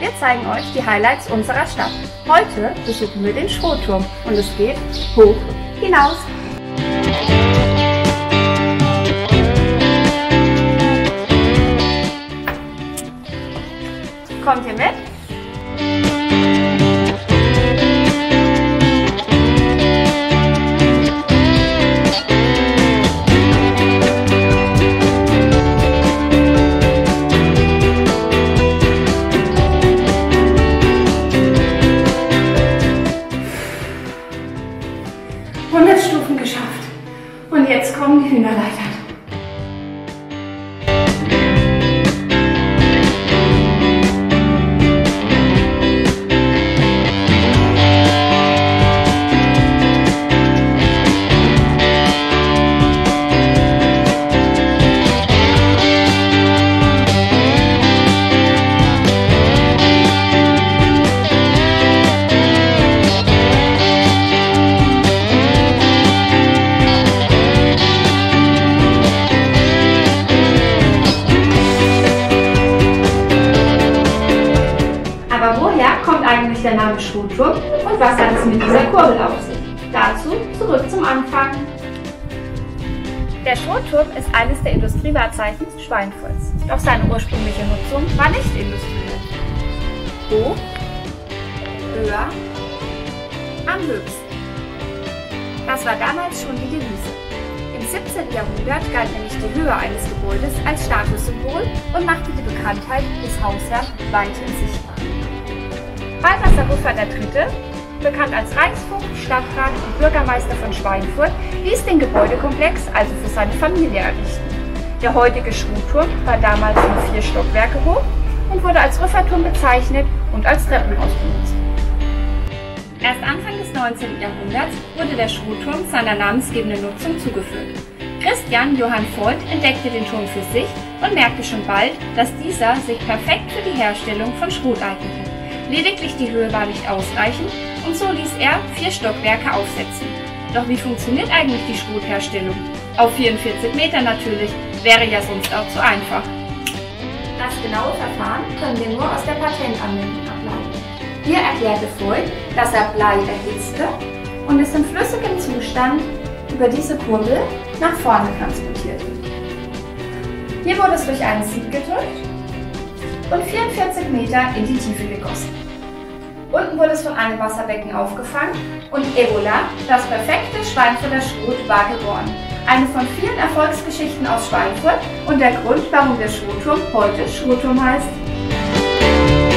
Wir zeigen euch die Highlights unserer Stadt. Heute besuchen wir den Schrotturm und es geht hoch hinaus. Kommt ihr mit? Stufen geschafft. Und jetzt kommen die Hühnerleitern. Aber woher kommt eigentlich der Name Schrotturm und was hat es mit dieser Kurbel auf sich? Dazu zurück zum Anfang. Der Schrotturm ist eines der Industriewahrzeichen Schweinfurts, doch seine ursprüngliche Nutzung war nicht industriell. Hoch, höher, am höchsten. Das war damals schon die Devise. Im 17. Jahrhundert galt nämlich die Höhe eines Gebäudes als Statussymbol und machte die Bekanntheit des Hausherrn weithin sichtbar. Balthasar Ruffert III., bekannt als Reichsvogt, Stadtrat und Bürgermeister von Schweinfurt, ließ den Gebäudekomplex also für seine Familie errichten. Der heutige Schrotturm war damals nur 4 Stockwerke hoch und wurde als Rüfferturm bezeichnet und als Treppenhaus benutzt. Erst Anfang des 19. Jahrhunderts wurde der Schrotturm seiner namensgebenden Nutzung zugeführt. Christian Johann Voigt entdeckte den Turm für sich und merkte schon bald, dass dieser sich perfekt für die Herstellung von Schrot eignete. Lediglich die Höhe war nicht ausreichend und so ließ er 4 Stockwerke aufsetzen. Doch wie funktioniert eigentlich die Schrotherstellung? Auf 44 Meter natürlich, wäre ja sonst auch zu einfach. Das genaue Verfahren können wir nur aus der Patentanmeldung ableiten. Hier erklärte Voigt, dass er Blei erhitzte und es in flüssigem Zustand über diese Kurbel nach vorne transportierte. Hier wurde es durch einen Sieb gedrückt und 44 Meter in die Tiefe gegossen. Unten wurde es von einem Wasserbecken aufgefangen und Ebola, das perfekte Schweinfurter Schrot, war geboren. Eine von vielen Erfolgsgeschichten aus Schweinfurt und der Grund, warum der Schrotturm heute Schrotturm heißt.